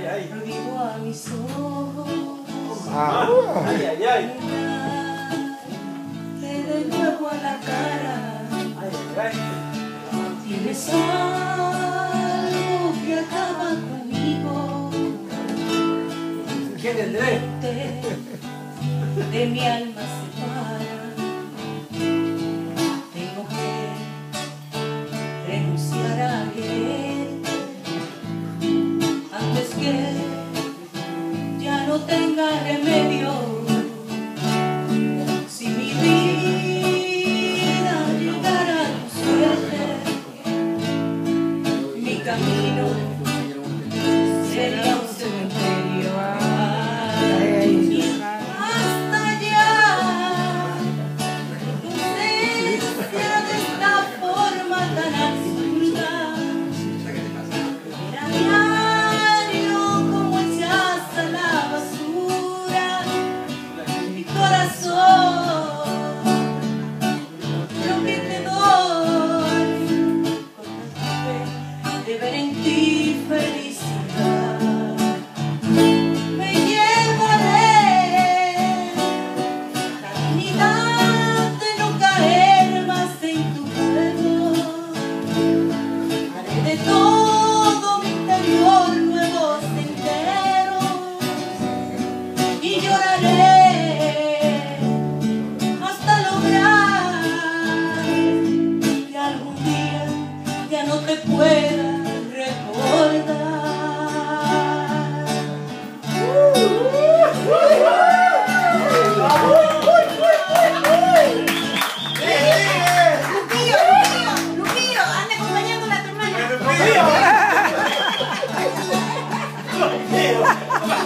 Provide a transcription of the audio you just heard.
Prohíbo a mis ojos. Ay, ay, ay. De nuevo a la cara. Ay, ay, ay. Tienes algo que acaba conmigo. ¿Qué tendré? De mi alma separa. Tengo que renunciar a quererte antes que ya no tenga remedio. Si mi vida llegara a tu suerte, mi camino sería un cementerio. Hasta ya, tu ausencia de esta forma tan absurda. Era diario como echas a la basura mi corazón. Lo que te doy de ver en ti felicidad. Me llevaré la dignidad de no caer más en tu juego. Haré de todo mi interior nuevos senderos y lloraré hasta lograr que algún día ya no te pueda recordar. Lupillo, anda acompañándola a tu hermana. Lupillo.